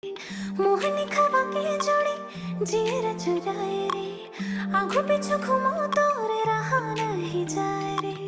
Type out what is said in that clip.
मोहनी खवा के जोड़ी जीरा चुराए रे, आंखों पीछू घुमाओ तो रे रहा नहीं जाए रे।